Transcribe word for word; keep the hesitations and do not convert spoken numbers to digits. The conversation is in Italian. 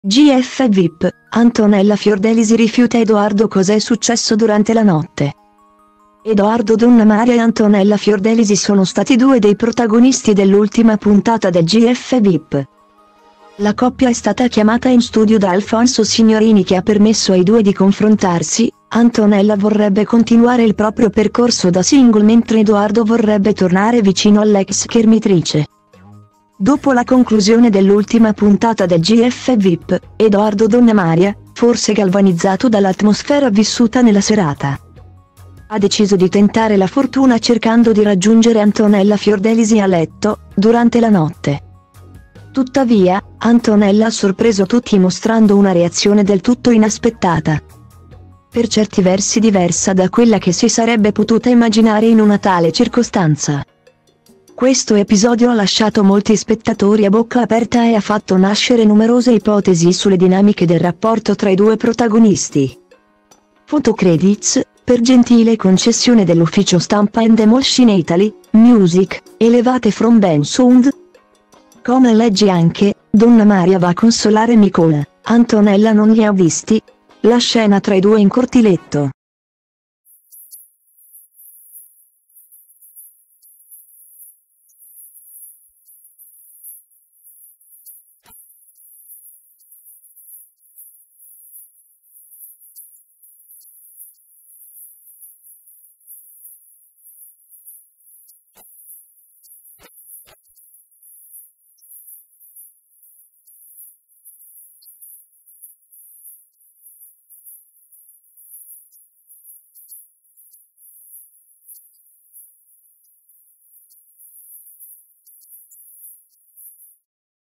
G F V I P, Antonella Fiordelisi rifiuta Edoardo. Cos'è successo durante la notte? Edoardo Donnamaria e Antonella Fiordelisi sono stati due dei protagonisti dell'ultima puntata del G F V I P. La coppia è stata chiamata in studio da Alfonso Signorini, che ha permesso ai due di confrontarsi. Antonella vorrebbe continuare il proprio percorso da single, mentre Edoardo vorrebbe tornare vicino all'ex schermitrice. Dopo la conclusione dell'ultima puntata del G F V I P, Edoardo Donnamaria, forse galvanizzato dall'atmosfera vissuta nella serata, ha deciso di tentare la fortuna cercando di raggiungere Antonella Fiordelisi a letto, durante la notte. Tuttavia, Antonella ha sorpreso tutti mostrando una reazione del tutto inaspettata, per certi versi diversa da quella che si sarebbe potuta immaginare in una tale circostanza. Questo episodio ha lasciato molti spettatori a bocca aperta e ha fatto nascere numerose ipotesi sulle dinamiche del rapporto tra i due protagonisti. Photocredits, per gentile concessione dell'ufficio stampa and Emotion Italy, Music, elevate from Ben Sound. Come leggi anche, Donnamaria va a consolare Nicole, Antonella non li ha visti. La scena tra i due in cortiletto.